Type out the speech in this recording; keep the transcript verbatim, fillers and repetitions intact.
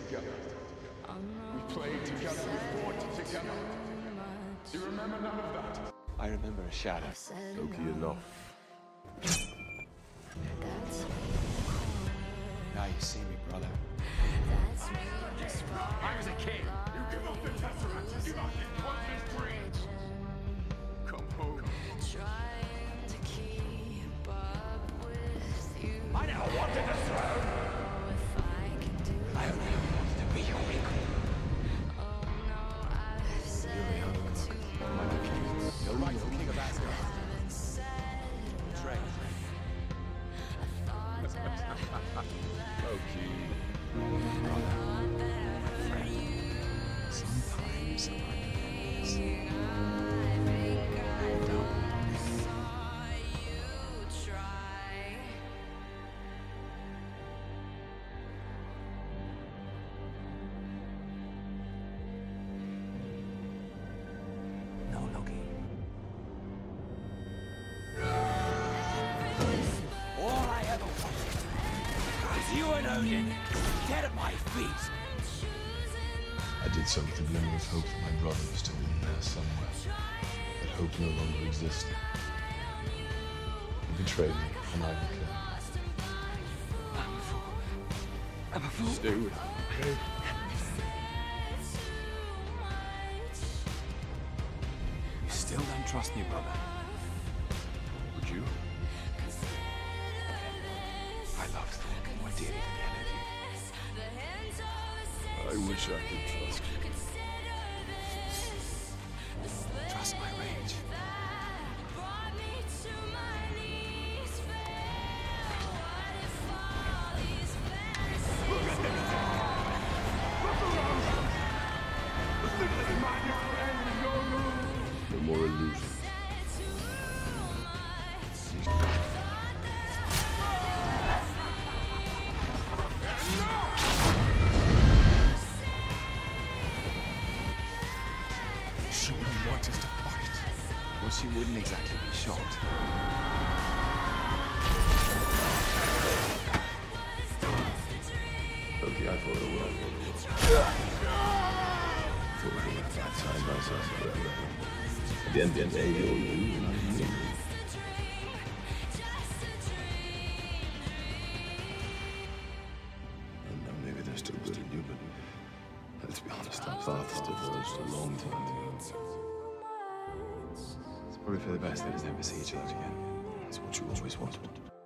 together. We played together, we fought together. Do you remember none of that? I remember a shadow. Loki enough. Now you see me, brother. I was a king. You give up the Tesseract. You give up this pointless dream. Come home. I never wanted a throne. I only wanted to be your equal. You're right, the king of Asgard. Drake. Loki. Brother. Friend. Sometimes I miss. No, Loki. All I ever wanted was you and Odin dead at my feet. I did so with a glimmer of hope that my brother was still in there somewhere. But hope no longer existed. He betrayed me, and I became. I'm a fool. I'm a fool. Stay with me, okay? You still don't trust me, brother. Would you? I love Thor more dearly than any of you. I wish I could trust you. Trust my rage. No more illusions. She wouldn't want us to fight. Well, she wouldn't exactly be shocked. Loki, I thought it was. Thought we were about time ourselves forever. At the end of the day, you're you and I'm me. And now maybe they're still good at you, but let's be honest, our paths diverged a long time ago. It's probably for the best that we never see each other again. It's what you always wanted.